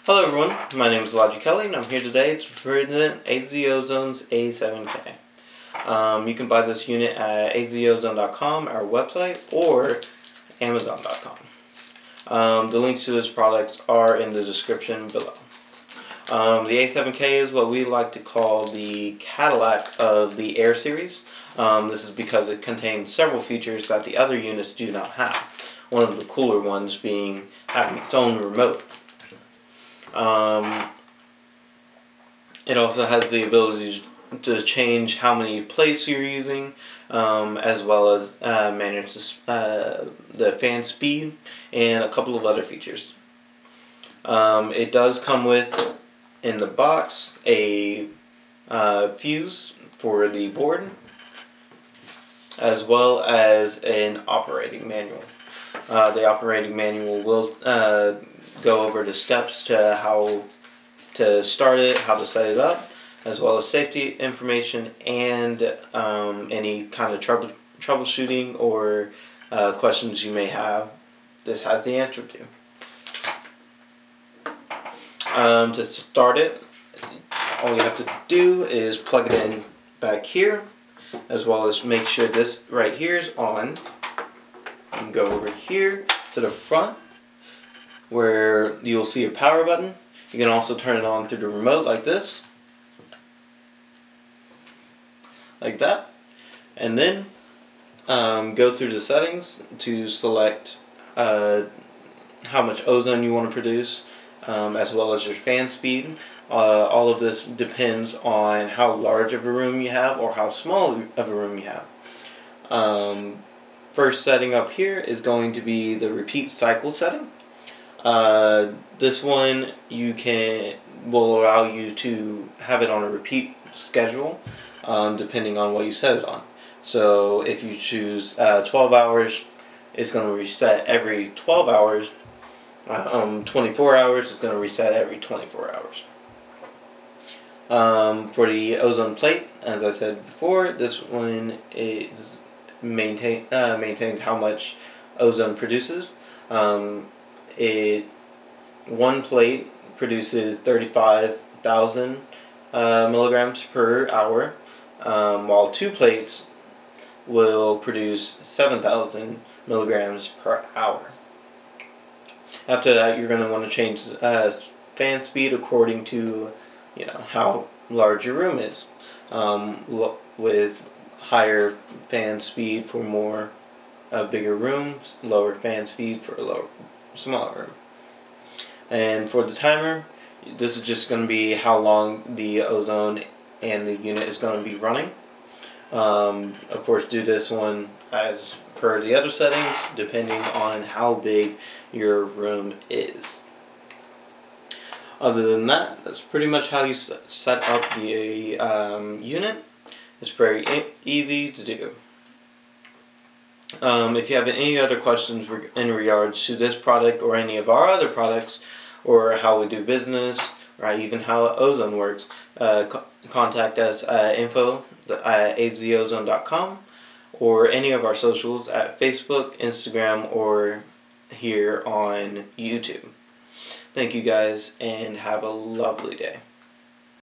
Hello everyone, my name is Elijah Kelly and I'm here today to present Ozone's A7K. You can buy this unit at azozone.com, our website, or amazon.com. The links to this products are in the description below. The A7K is what we like to call the Cadillac of the Air series. This is because it contains several features that the other units do not have. One of the cooler ones being having its own remote. It also has the ability to change how many plates you're using, as well as manage the fan speed and a couple of other features. It does come with, in the box, a fuse for the board, as well as an operating manual. The operating manual will go over the steps to how to start it, how to set it up, as well as safety information and any kind of troubleshooting or questions you may have. This has the answer to. To start it, all you have to do is plug it in back here, as well as make sure this right here is on. And go over here to the front where you'll see a power button. You can also turn it on through the remote like this, like that, and then go through the settings to select how much ozone you want to produce, as well as your fan speed. All of this depends on how large of a room you have or how small of a room you have. First setting up here is going to be the repeat cycle setting. This one will allow you to have it on a repeat schedule, depending on what you set it on. So if you choose 12 hours, it's going to reset every 12 hours. 24 hours is going to reset every 24 hours. For the ozone plate, as I said before, this one is maintains how much ozone produces. One plate produces 35,000 milligrams per hour, while two plates will produce 7,000 milligrams per hour. After that, you're going to want to change fan speed according to how large your room is. With higher fan speed for bigger rooms, lower fan speed for a smaller room. And for the timer, this is just going to be how long the ozone and the unit is going to be running. Of course, do this one as per the other settings, depending on how big your room is. Other than that, that's pretty much how you set up the unit. It's very easy to do. If you have any other questions in regards to this product or any of our other products, or how we do business, or even how Ozone works, contact us at info@azozone.com, or any of our socials at Facebook, Instagram, or here on YouTube. Thank you guys, and have a lovely day.